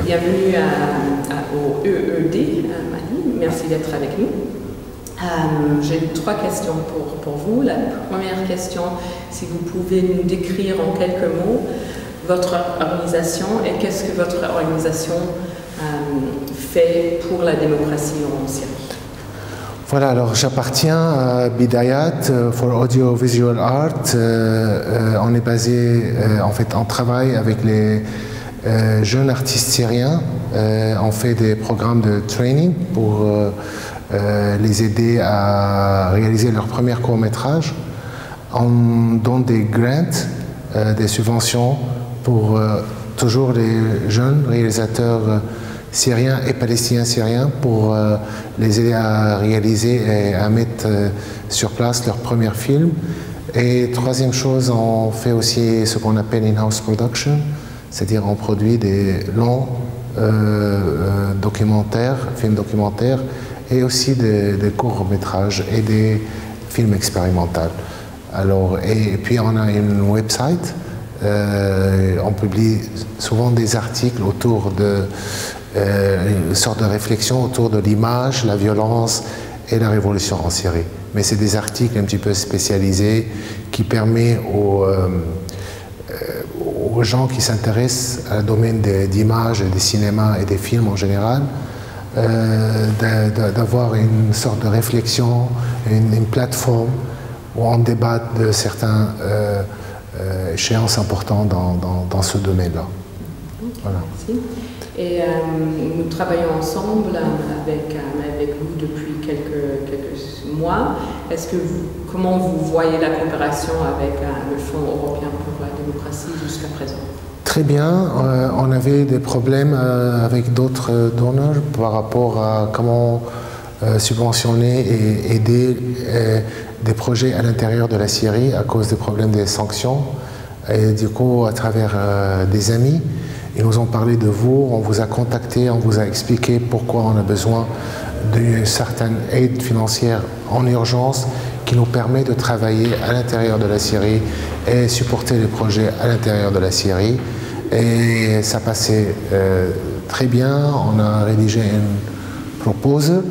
bienvenue au EED Mali. Merci d'être avec nous. J'ai 3 questions pour vous. La première question, si vous pouvez nous décrire en quelques mots votre organisation et qu'est-ce que votre organisation fait pour la démocratie en Syrie. Voilà, alors j'appartiens à Bidayat for Audio Visual Art. On est basé, en fait, on travaille avec les jeunes artistes syriens. On fait des programmes de training pour les aider à réaliser leur premier court-métrage. On donne des grants, des subventions pour toujours les jeunes réalisateurs syriens et palestiniens syriens pour les aider à réaliser et à mettre sur place leur premier film. Et troisième chose, on fait aussi ce qu'on appelle in-house production, c'est-à-dire on produit des longs documentaires, films documentaires, et aussi des courts-métrages et des films expérimentaux. Alors, et puis on a une website, on publie souvent des articles autour de une sorte de réflexion autour de l'image, la violence et la révolution en Syrie. Mais c'est des articles un petit peu spécialisés qui permettent aux gens qui s'intéressent au domaine d'images, des cinémas et des films en général, d'avoir une sorte de réflexion, une plateforme où on débat de certaines échéances importantes dans ce domaine-là. Voilà. Merci. Et nous travaillons ensemble avec vous depuis quelques mois. Comment vous voyez la coopération avec le Fonds européen pour la démocratie jusqu'à présent? Très bien. On avait des problèmes avec d'autres donneurs par rapport à comment subventionner et aider des projets à l'intérieur de la Syrie à cause des problèmes des sanctions. Et du coup, à travers des amis, ils nous ont parlé de vous, on vous a contacté, on vous a expliqué pourquoi on a besoin d'une certaine aide financière en urgence qui nous permet de travailler à l'intérieur de la Syrie et supporter les projets à l'intérieur de la Syrie. Et ça passait très bien, on a rédigé une proposal,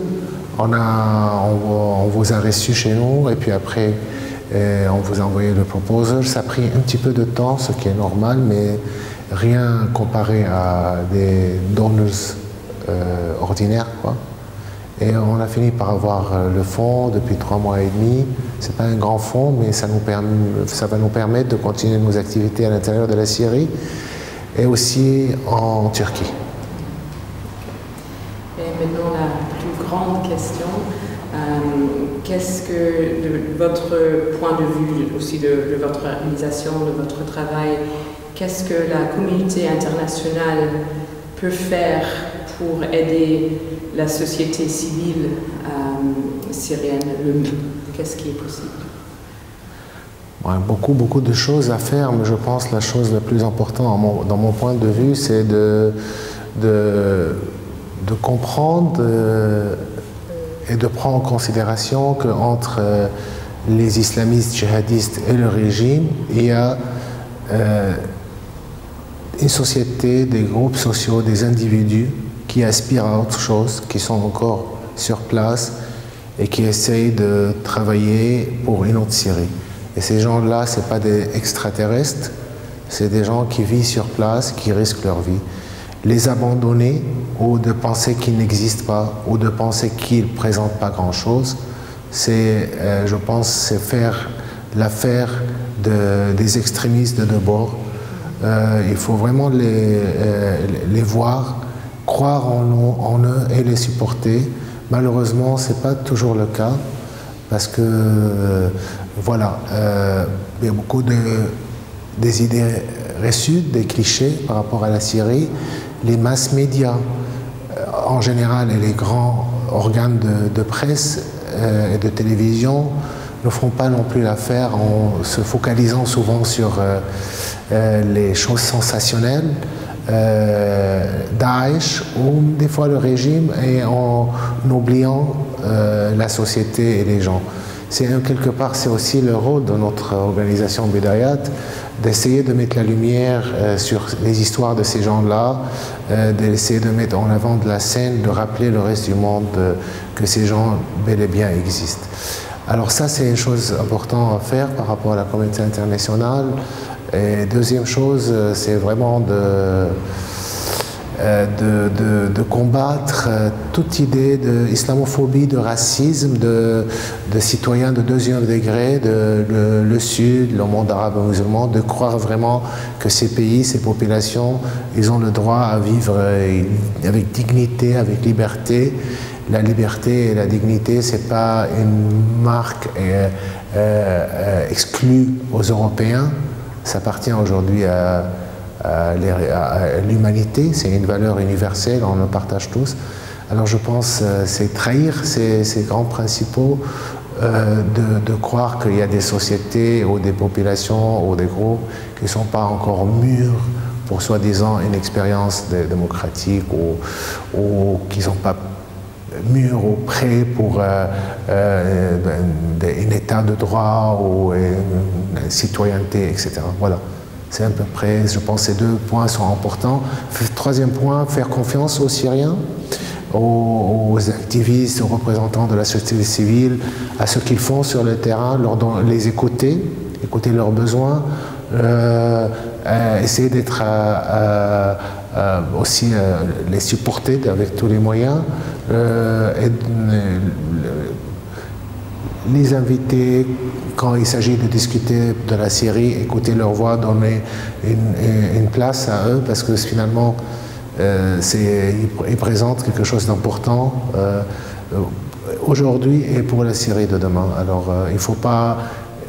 on vous a reçu chez nous et puis après on vous a envoyé le proposal. Ça a pris un petit peu de temps, ce qui est normal, mais rien comparé à des donneurs ordinaires, quoi. Et on a fini par avoir le fonds depuis 3 mois et demi. C'est pas un grand fonds, mais ça va nous permettre de continuer nos activités à l'intérieur de la Syrie et aussi en Turquie. Et maintenant, la plus grande question, qu'est-ce que, de votre point de vue, aussi de votre organisation, de votre travail, qu'est-ce que la communauté internationale peut faire pour aider la société civile syrienne le mieux? Qu'est-ce qui est possible? Beaucoup de choses à faire, mais je pense que la chose la plus importante dans mon point de vue, c'est de comprendre et de prendre en considération qu'entre les islamistes djihadistes et le régime, il y a une société, des groupes sociaux, des individus qui aspirent à autre chose, qui sont encore sur place et qui essayent de travailler pour une autre Syrie. Et ces gens-là, ce n'est pas des extraterrestres, c'est des gens qui vivent sur place, qui risquent leur vie. Les abandonner ou de penser qu'ils n'existent pas ou de penser qu'ils ne présentent pas grand-chose, c'est, je pense, c'est faire l'affaire des extrémistes de deux bords. Il faut vraiment les voir, croire en eux et les supporter. Malheureusement, ce n'est pas toujours le cas parce que, voilà, il y a beaucoup des idées reçues, des clichés par rapport à la Syrie. Les masses médias, en général, et les grands organes de presse et de télévision ne font pas non plus l'affaire en se focalisant souvent sur les choses sensationnelles, Daesh ou des fois le régime, et en oubliant la société et les gens. quelque part, c'est aussi le rôle de notre organisation Bidayat, d'essayer de mettre la lumière sur les histoires de ces gens-là, d'essayer de mettre en avant de la scène, de rappeler le reste du monde que ces gens bel et bien existent. Alors ça, c'est une chose importante à faire par rapport à la communauté internationale. Et deuxième chose, c'est vraiment de combattre toute idée d'islamophobie, de racisme, de citoyens de deuxième degré, le Sud, le monde arabe et musulman, de croire vraiment que ces pays, ces populations, ils ont le droit à vivre avec dignité, avec liberté. La liberté et la dignité, ce n'est pas une marque exclue aux Européens, ça appartient aujourd'hui à l'humanité, c'est une valeur universelle, on le partage tous. Alors je pense que c'est trahir ces grands principaux de croire qu'il y a des sociétés ou des populations ou des groupes qui ne sont pas encore mûrs pour soi-disant une expérience démocratique ou qui ne sont pas mûrs ou prêts pour un état de droit ou une citoyenneté, etc. Voilà. C'est à peu près, je pense, ces deux points sont importants. Troisième point, faire confiance aux Syriens, aux activistes, aux représentants de la société civile, à ce qu'ils font sur le terrain, les écouter leurs besoins, essayer d'être aussi les supporter avec tous les moyens, et les inviter quand il s'agit de discuter de la Syrie, écouter leur voix, donner une place à eux, parce que finalement, ils présentent quelque chose d'important aujourd'hui et pour la Syrie de demain. Alors, il ne faut pas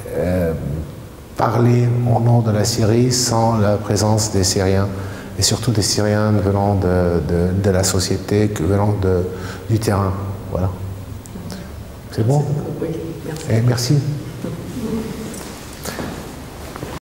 parler au nom de la Syrie sans la présence des Syriens, et surtout des Syriens venant de la société, venant du terrain. Voilà. C'est bon? Oui, merci. Et merci.